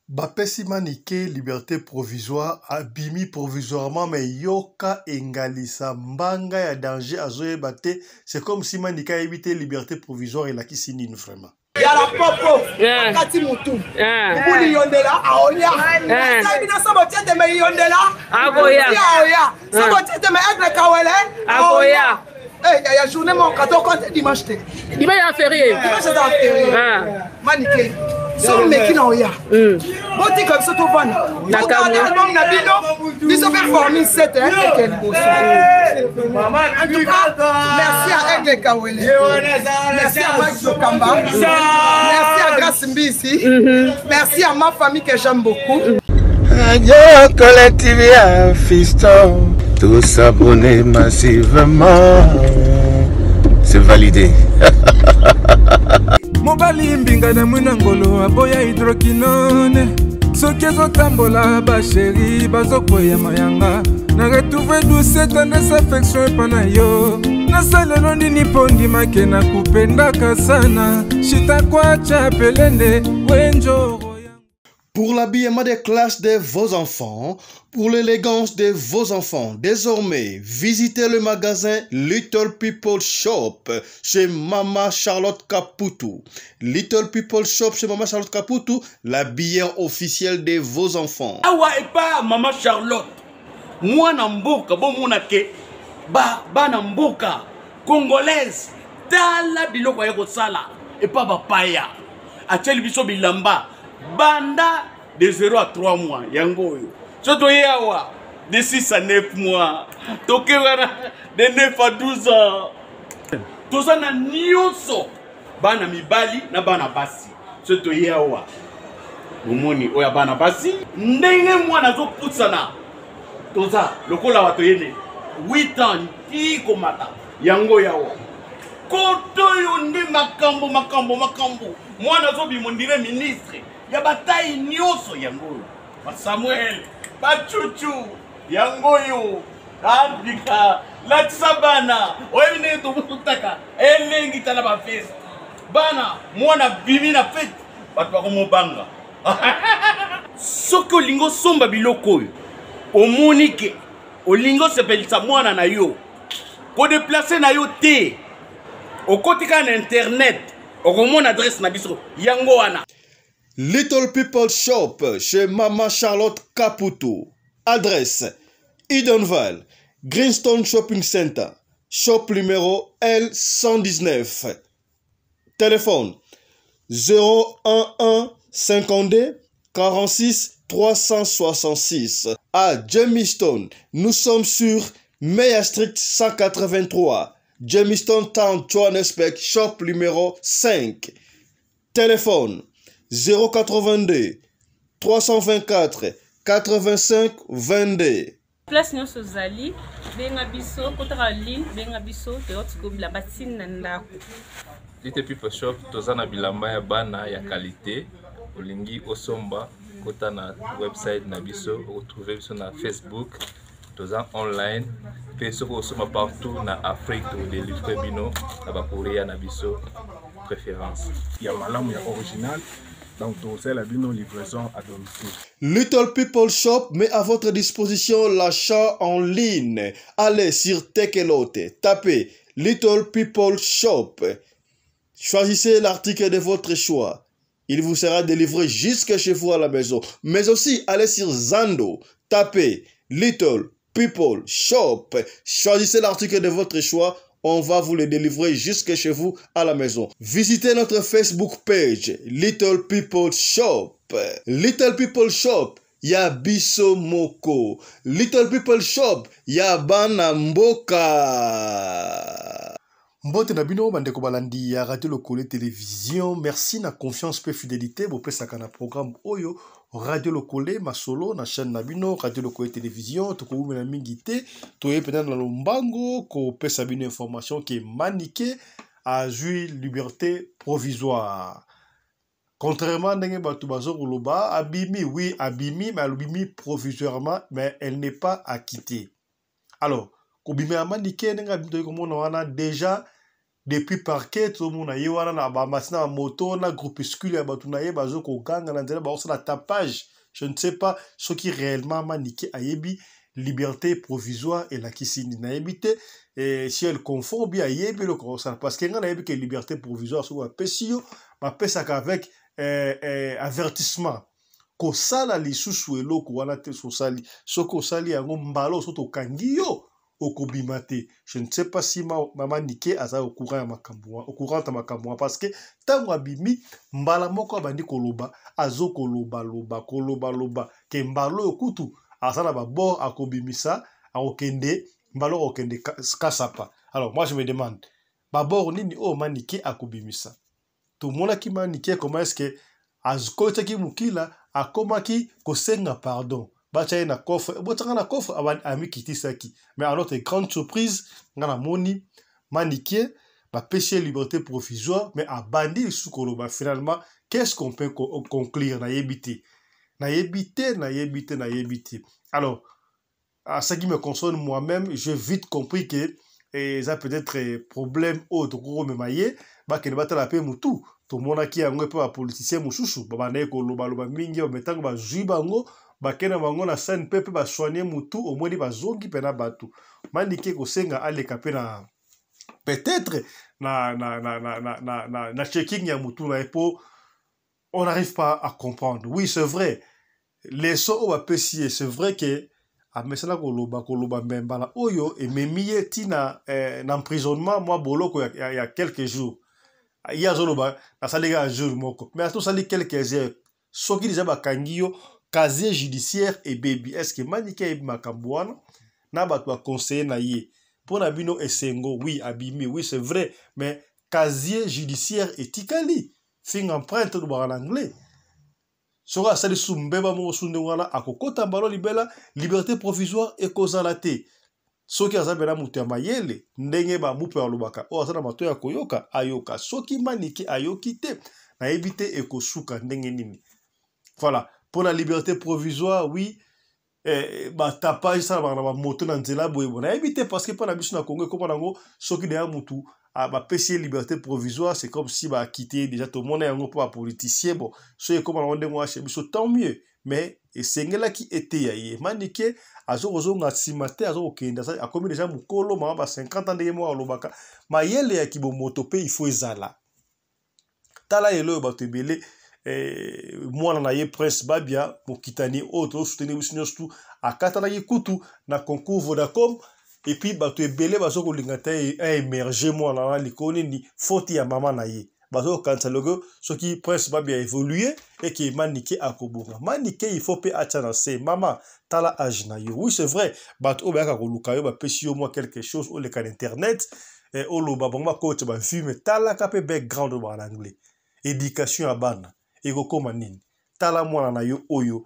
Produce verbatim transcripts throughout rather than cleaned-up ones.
Bapesi manike liberté provisoire abimi provisoirement mais yoka engalisa mbanga ya danger azoye bate. C'est comme si manika évité liberté provisoire et la kisinine vraiment. Yala popo kati mutu ubuli yondela aoya sa bina sabo tete me yondela agoya aoya sabo tete me aigle kawele agoya eh ya ya journée mon kato compte dimanche te dimanche ya férié dimanche ya férié manike so meki na oya boti comme ça tout bon nakamo album na bino biso performance set hein ken bosso en tout cas merci à Aigle Kawele merci à Max Kamba merci à Grace Mbisi merci à ma famille que j'aime beaucoup Radio Collective Fiston, tous s'abonner massivement, c'est validé. Mobali mbinga na mwinangolo aboya hydroquinone soki ezotambola basheri bazokoya mayanga na retrouve douce tendresse affection epa na yo nasalelo nini mpo ndimake na kupendaka sana shitakwacha pelende wenjoro. Pour l'habillement des classes de vos enfants, pour l'élégance de vos enfants, désormais, visitez le magasin Little People Shop chez Mama Charlotte Caputo. Little People Shop chez Mama Charlotte Caputo, l'habilleur officiel de vos enfants. Awa et pas Mama Charlotte. Moi namboka bon monake ba ba namboka congolaise tala biloko ya kosala et pas bapaya. Acheli biso bilamba. Banda de zéro à trois mois, yango yo. Soto yawa de six à neuf mois. Toke wana de neuf à douze ans. Toza na nyonso. Bana mibali na bana basi. Soto yawa. Bomoni oya bana basi. Ndenge mwana zo putsana. Toza lokola wato yene. huit ans ti komata. Yango yawa. Koto yo nde makambo makambo makambo. Mwana zo bimondire ministre. Ya bataille nyoso yango ba Samuel ba Chuchu yango yo Afrika la tsabana oyine to mutaka elengi tala ba fest bana mwana bimi na fete batu ba komobanga soko lingo somba biloko yo omonike olingo sepelisa mwana na yo ko déplacer na yo te okotika na internet okomona adresse na biso yango wana. Little People Shop chez Mama Charlotte Caputo. Adresse Edenval, Greenstone Shopping Center, shop numéro L cent dix-neuf. Téléphone zéro un un cinquante-deux quarante-six trois cent soixante-six. À Jemistone, nous sommes sur Meya Street cent quatre-vingt-trois. Jemistone Town, Johannesburg, shop numéro cinq. Téléphone zéro quatre-vingt-deux trois cent vingt-quatre quatre-vingt-cinq vingt-deux. Place nyonso zali benga biso kotaka ligne benga biso te otiko bilamba tina ndako. Little People Shop tozana bilamba ya bana ya qualité olingi osomba kota na website na biso retrouver biso na Facebook toza online pe soko osoma partout na Afrique to délivrer bino na ba Korea na biso préférence ya malamu ya original. Donc, c'est la bino livraison à domicile. Little People Shop met à votre disposition l'achat en ligne. Allez sur Tekelote, tapez Little People Shop. Choisissez l'article de votre choix. Il vous sera délivré jusque chez vous à la maison. Mais aussi, allez sur Zando, tapez Little People Shop. Choisissez l'article de votre choix. On va vous le délivrer jusque chez vous à la maison. Visitez notre Facebook page, Little People Shop. Little People Shop, ya biso moko. Little People Shop, ya bana mboka. Mbote na bino bandeko balandi ya Radio Lokole Télévision. Merci na confiance pe fidélité. Bo pesa kana programme oyo. Radio Lokole masolo na chaîne nabino Radio Lokole Télévision to ko umena mingite to yepena na lombango ko pesa bino information qui est maniqué à jouir liberté provisoire. Contrairement ndenge batu bazo koloba abimi oui abimi mais abimi provisoirement mais elle n'est pas acquittée. Alors ko bimi maniqué ndenge bito ko mona wana déjà depuis parquet tout le monde a wana na ba masina moto na groupuscule ya batu na ye bazo ko ganga na nzela ba osala tapage. Je ne sais pas ce qui réellement maniqué ayebi liberté provisoire et la kisini na yebite et si elle confond bien ayebi le conseil parce que ngana yebi que liberté provisoire so pesio ba pesa avec euh, euh, avertissement ko sala lisusu eloko wana te so sali soko sali yango mbalo so to kangiyo okobimate. Je ne sais pas si ma mama nike aza au courant ya makambo au courant ta makambo parce que tango abimi mbala moko abandi koloba azo koloba loba koloba loba ke mbalo okutu asana ba bord akobimisa akokende mbalo okende kasapa. Alors moi je me demande ba bord nini o manike akobimisa tout le monde qui manike comment est-ce que azkote ki mukila akomaki kosenga pardon bacha na coffre botanga na coffre ami kitisaki mais à notre grande surprise ngana moni maniqué ba péché liberté provisoire mais a bandi sous koloba. Finalement qu'est-ce qu'on peut co conclure na yebité na yebité na yebité na yebité. Alors à ce qui me concerne moi-même j'ai vite compris que et ça peut-être problème autre ko me maye ba ke ba tala pe mutu tout le monde qui a un peu à politicien mususu ba na ko loba loba mingi ba metanga ba juibango bakena bango na scène pepe ba soigner mutu au moins ba zongi pena batu mandike ko senga ale kapena peut-être na na na na na na na checking ya mutu na epo on n'arrive pas à comprendre. Oui c'est vrai les so o ba pesier c'est vrai que a mesala ko loba ko loba mbala oyo et memie tina eh, n'emprisonnement moi boloko il y, y a quelques jours il y a zoloba na salega jour moko mais tout sali quelques heures soki déjà ba kangio casier judiciaire et baby est-ce que manike e makambwana na ba to conseiller na ye pour na bino esengo oui abimi oui c'est vrai mais casier judiciaire et tikali fingerprint do ba en anglais sora sali sumbeba mo sunde wana akokota mbalo libela liberté provisoire et kozala te soki azabela mutu ya mayele ndenge ba mupe ya lobaka o asana mato ya koyoka ayoka soki manike ayoki te na ebite ekosuka ndenge nini. Voilà pour la liberté provisoire oui eh, ba tapage ça ba na moto na nzela boye bona ebite parce que pour la biso na Congo comme nango soki de ya mutu a ba pesier liberté provisoire c'est comme si ba quitter déjà tout le monde yango pour politicien bon so comme on ndenge wa biso tant mieux mais et sengela qui était yaye manike azo ozo ngasimate azo okenda ça a commis déjà mukolo ma ba cinquante ans de mois lobaka mayele ya kibomoto pe il faut ezala tala elo ba tebele eh mwana na ye prince babia mokitani auto soutenir biso tout akata na yikutu na concours Vodacom et puis ba to ebele bazo ko lingata e émerger mwana na likoni ni faute ya mama na ye bazo kansa logo ce qui prince babia évolué et qui manike akobonga manike il faut pe achana se mama tala age na yo. Oui c'est vrai bat o ba ka ko luka yo ba pesi yo moi quelque chose au le can internet et o lo ba bonga coach ba vu mais tala ka pe background ba en anglais éducation à bana ego koma nini tala mwana na yo oyo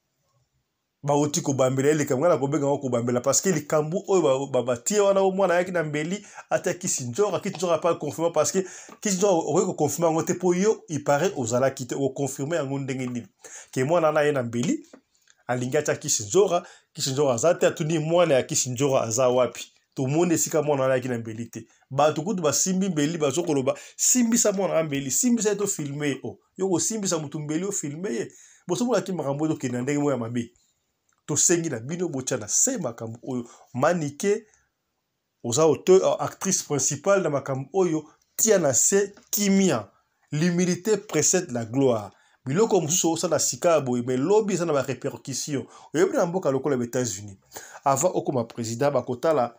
ba oti ko bambela ele kamwana ko benga ko bambela parce que likambu oyo ba ba tie wana mwana yaki na mbeli ata kisinjora kisinjora pas confirmer parce que kisinjora o ko confirmer ngote po yo il paraît aux ala kite o confirmer ngo ndenge nini ke mwana na ye na mbeli alinga ta kisinjora kisinjora azata tuni mwana ya kisinjora aza wapi to monde sika mwana na yaki na mbeli te ba to kutu ba simbi mbeli ba zokoloba simbi sa mwana mbeli simbi sa to filmer o yo ko simbi sa mutu mbeli o filmer bo so mona ki makambo to kena ndenge mo ya mabe to sengi na bino bocha na se makambo oyo manike oza auteur actrice principale na makambo oyo tia na se kimia l'humilité précède la gloire biloko mususu osa na sika boye mais lobby ça na ba répercussion oyebi na mboka lokola les États-Unis avant okoma président bakotala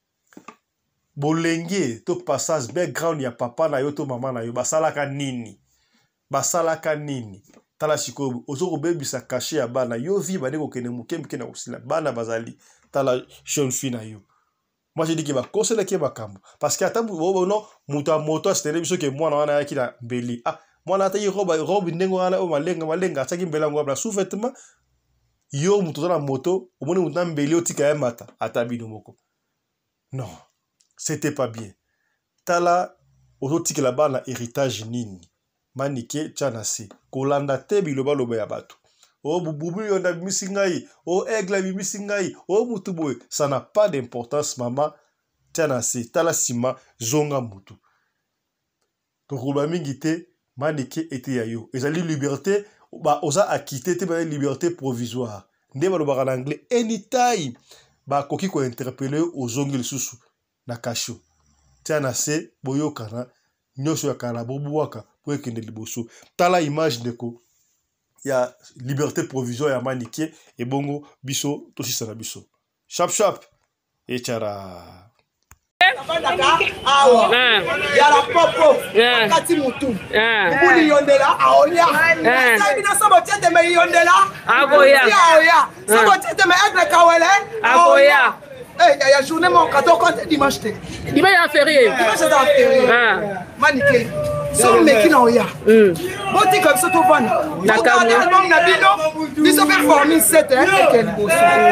bolenge to passage background ya papa na yo to mama na yo basalaka nini basalaka nini tala sikoyo ozoko bebisa caché ya bana yo vi bane ko kene mukembe kena usila bana bazali tala jeune fille na yo. Moi je dis que ba conseiller ke makambo parce que atambu bo no muta moto astere biso ke mwana wana yaki na mbeli ah mwana ata yi roba robe ndengo wana o malenga malenga ataki mbela ngo abla sous-vêtement yo muto na moto omoni muta mbeli otika ya mata atabino moko non c'était pas bien tala ozotika la bana héritage nini manike chanasi kolanda te biloba loba ya bato o bububu yonda bisingai o aigle bisingai o mutuboy ça n'a pas d'importance mama chanasi tala sima zonga mutu Tokoba mingi te manike ete yayo. Ezali liberté ba oza acquitté te ba liberté provisoire. Nde ba lobaka en anglais anytime ba koki ko interpeller ozongi lisusu na kasho. Tia na se boyokana nyoso ya kala bobuwaka po ekende liboso. Tala image ndeko ya liberté provisoire ya manike et bongo biso tosisa na biso. Chap chap et tchara. Awa ya la popo kati mutu kuli yondela aoya sai bina sabo tete me yondela agoya aoya sabo tete me aigle kawele agoya eh ya journée mon cadeau quand dimanche te dimanche à férié dimanche à férié manike so meki na oya boti comme ça to ban na album na bino biso performance set hein quel beau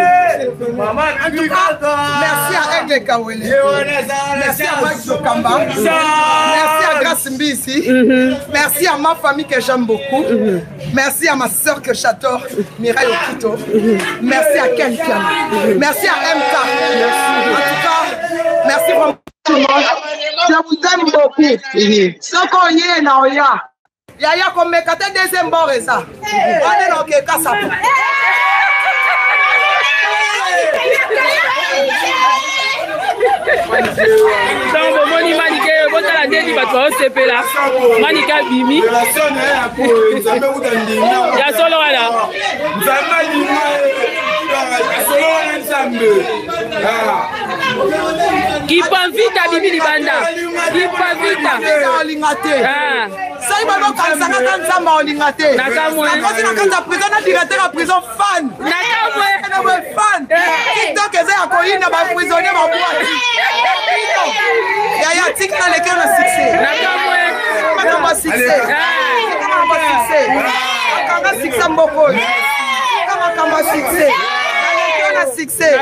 merci à Aigle Kawele merci à Mike Sokamba merci à Grace Mbisi merci à ma famille que j'aime beaucoup merci à ma soeur que j'adore Mireille Okito merci à Ken Kian merci à M K en tout cas merci vraiment tout le monde je vous aime beaucoup soko ye na oya yaya komekate deuxième boreza wane na okeka sapo donc moni manike botala ndeni bato baosepela manike abimi ya solo wana kipavita bibi libanda kipavita olingate sai balo kansanga kansamba olingate nakamwe nakosi nakanda prison na directeur ya prison fan nakamwe na we fan TikTok eza ya koyina ba prisonnier ba boîte ya ya TikTok na lekana succès nakamwe kama succès kama succès kama succès mboko kama kama succès lekana succès.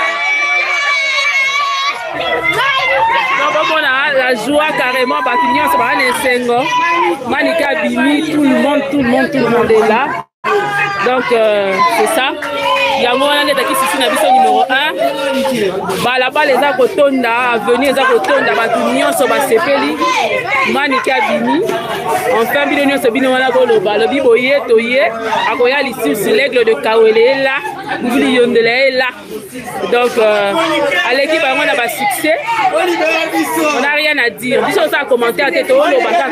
Donc, la joie carrément, Bakignon, c'est pas un sengo. Manika Bimi, tout le monde, tout le monde, tout le monde est là. Donc, euh, c'est ça. Il y a un moment qui est ici, numéro un. Bah, là-bas, les Akotonda, venir les Akotonda, Bakignon, sur Basepeli, Manika Bimi. Enfin, Bidonio, c'est Binoana Goloba. Le Biboye, Toye, Akoya, ici, c'est l'aigle de Kawele, là. Oubli Yondele est là. Donc, euh, à l'équipe, on a un succès. On n'a rien à dire. Dis ça commenter à tête. Tozo,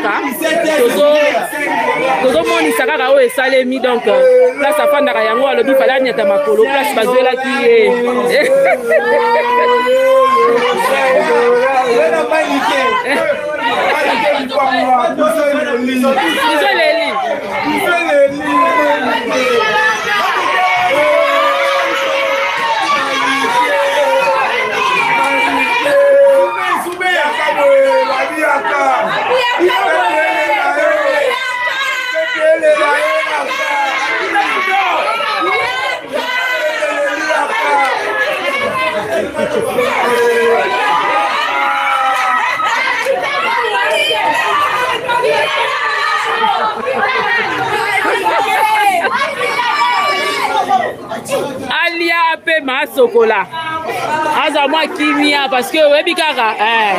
Tozo, Moni Sakara, et Salemi. Donc, là, ça fait un rayango. Le bif à la niata makolo. Place Bazuela qui est. Alia pe ma sokola. Aza moi kimia parce que webi kaka eh.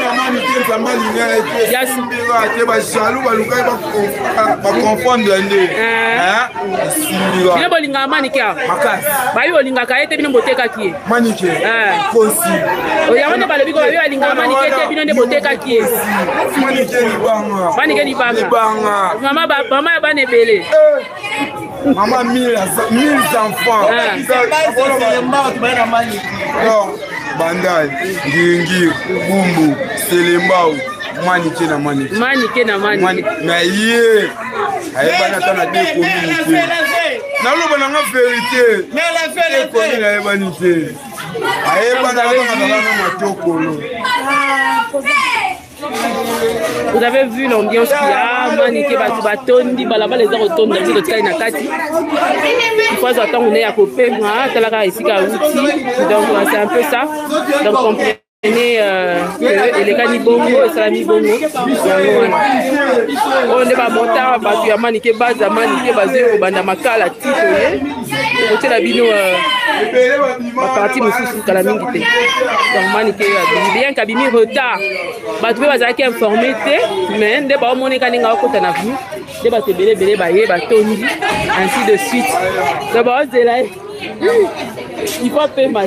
Yes. Ba jalou ba lukai ba ba confondre ndé. Hein? Bino bolinga manike. Makasi. Ba yo bolinga ka ete bino boteka ki. Manike. Eh. Possible. Oya wona ba lebiko ba yo bolinga manike ete bino nde boteka ki. Manike ni banga. Manike ni banga. Banga. Mama ba mama ba nebele. Maman mille mille enfants. Non, Bandai, Gingi, Bumbu, Selembao, Manike na Manike. Manike na Manike. Na yé. Aye bana tana de communauté. Na lo bana nga vérité. Mais la vérité. Aye Manike. Aye bana bana na matokolo. Vous avez vu l'ambiance qu'il y a, Manike Batondi, Balaba les a retournés dans le cas de Nakati. Il faut attendre qu'on ait à couper, donc c'est un peu ça. Donc, elekani bongo esalami bongo yango wana oyo nde bamota bato ya manike baza manike bazwi kobanda makala tito ye kotiela bino baparti mosusu kala mingi te donc manike bien kabimi retard bato mpe bazalaki informe te mais nde baomoneka ndenge akota na venu nde bato ebele ebele baye batondi ainsi de suite donc baozela ye il faut paiement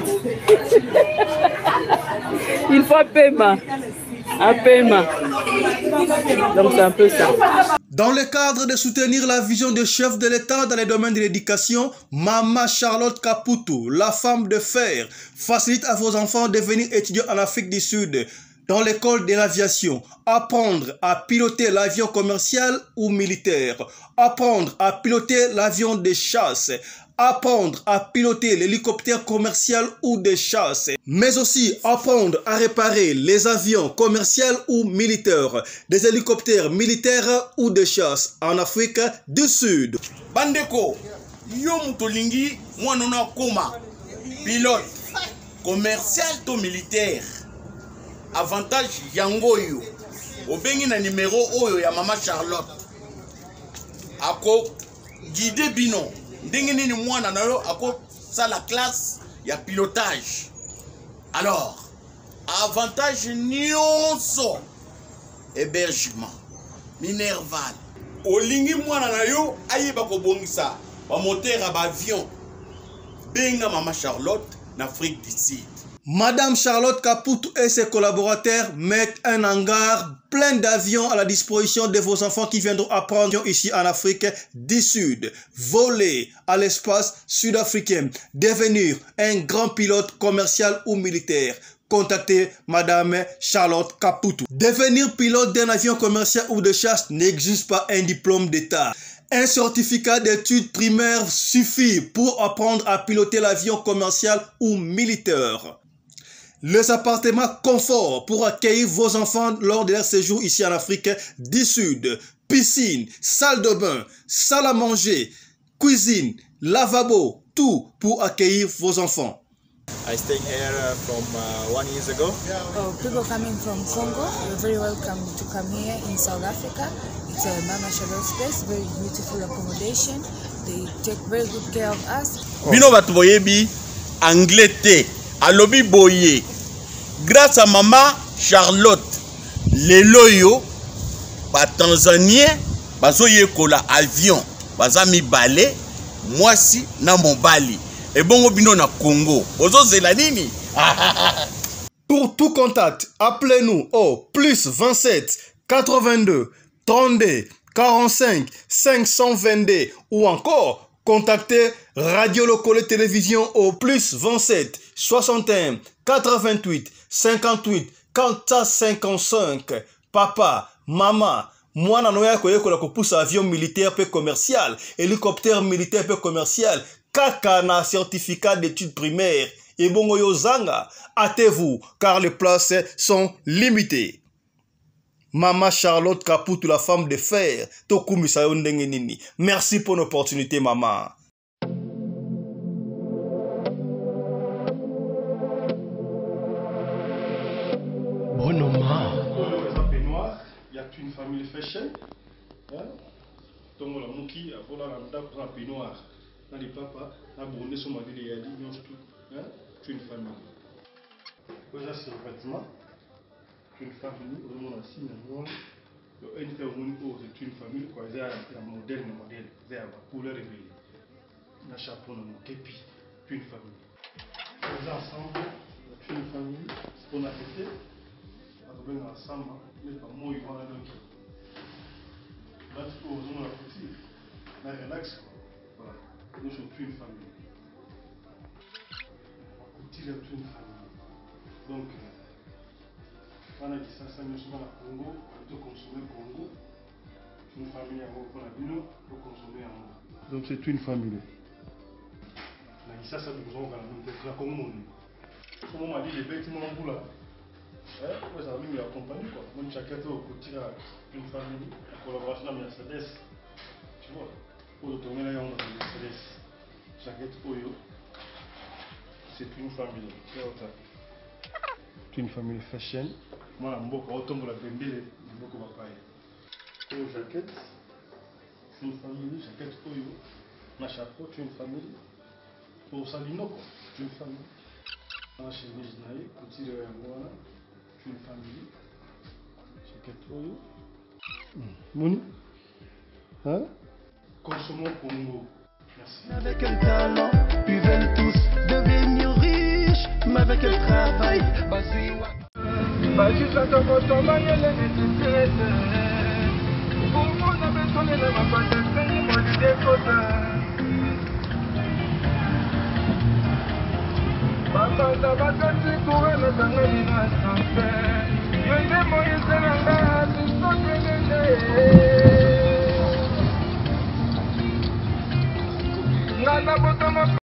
il faut paiement un paiement donc c'est un peu ça. Dans le cadre de soutenir la vision du chef de l'État dans les domaines de l'éducation, Maman Charlotte Kaputu, la femme de fer, facilite à vos enfants de devenir étudiants en Afrique du Sud dans l'école de l'aviation, apprendre à piloter l'avion commercial ou militaire, apprendre à piloter l'avion de chasse, apprendre à piloter l'hélicoptère commercial ou de chasse, mais aussi apprendre à réparer les avions commerciaux ou militaires, des hélicoptères militaires ou de chasse en Afrique du Sud. Bandeko, yo mutolingi mwanona koma pilote commercial to militaire. Avantage yango yo. Obengi na numéro oyo ya Maman Charlotte. Ako guide bino. Ndenge nini mwana na yo ako sa la classe ya pilotage. Alors, avantage nyonso hébergement minerval. Olingi mwana na yo ayeba ko bongisa ba moteur ba avion. Benga Maman Charlotte na Afrique du Sud. Madame Charlotte Kaputu et ses collaborateurs mettent un hangar plein d'avions à la disposition de vos enfants qui viendront apprendre ici en Afrique du Sud. Voler à l'espace sud-africain, devenir un grand pilote commercial ou militaire. Contactez Madame Charlotte Kaputu. Devenir pilote d'un avion commercial ou de chasse n'exige pas un diplôme d'État. Un certificat d'études primaires suffit pour apprendre à piloter l'avion commercial ou militaire. Les appartements confort pour accueillir vos enfants lors de leur séjour ici en Afrique du Sud. Piscine, salle de bain, salle à manger, cuisine, lavabo, tout pour accueillir vos enfants. I stayed here uh, from uh, one years ago. Oh, people coming from Congo, you're very welcome to come here in South Africa. It's a Mama Charlotte space, very beautiful accommodation. They take very good care of us. Bino batu boyebi anglais te, alobi boye. Grâce à Maman Charlotte, lelo yo ba Tanzanien bazo yekola avion, baza mi balé, mwasi na mobali. Et bon bino na Congo. Ozo zela nini? Pour tout contact, appelez-nous au plus vingt-sept quatre-vingt-deux trente-deux quarante-cinq cinq cent vingt-deux ou encore contactez Radio Locale Télévision au plus vingt-sept soixante et un quatre-vingt-huit cinquante-huit quatre cent cinquante-cinq. Papa, maman, mwana noya koyekola kopusa avion militaire peu commercial, hélicoptère militaire peu commercial, kaka na certificat d'études primaires. Et bongo yozanga, hâtez-vous car les places sont limitées. Maman Charlotte Kaputu, la femme de fer, Tokumi Sayondenge Nini. Merci pour l'opportunité, maman. Bonoma. Il y a une famille fashion. Donc la mouki a volé la dame pour un peignoir. Dans les papas, la bonne sur ma ville et a dit non tout. C'est une famille. Déjà c'est un bâtiment. Une famille, on a signé un c'est une famille, quoi, c'est un modèle, un modèle, c'est un couleur réveillée. Un chapeau, un képi, c'est une famille. On est ensemble, c'est une famille, on a été, on est ensemble, mais pas moi, ils vont à l'autre. Là, tu peux oser la petite, là, relax, voilà, nous sommes une famille. On continue d'être une famille. Donc, on a dit ça, ça nous sommes à Congo, on peut consommer Congo. Une famille à Congo, pour consommer en donc c'est une famille. On a dit ça, ça nous sommes à la Congo. Comme on m'a dit, les bâtiments en bout là. Ouais, ça a mis accompagné quoi. Moi, chacun au côté d'une famille, en collaboration avec Mercedes. Tu vois, pour le tourner là, on a Mercedes. Chacun au yo. C'est une famille. C'est autre. tu es une famille fashion. Moi, je suis autombe la bembele, beaucoup de papaye. Pour jaquette, c'est une famille, jaquette Oyo. Ma chapeau, tu es une famille. Pour Salinoko, tu es une famille. Ma chemise naïe, petit de Moana, tu es une famille. Jaquette Oyo. Mouni. Hein? Consommons Congo. Merci. Avec quel talent, ils veulent tous devenir riches, mais avec quel travail, Bajisa tokoto banyele netitirete Umu na betone na mapate senyi modi dekota Bapanda batati kure na zangani na sanse Yende moise na nga tisoke nende Ngana botomo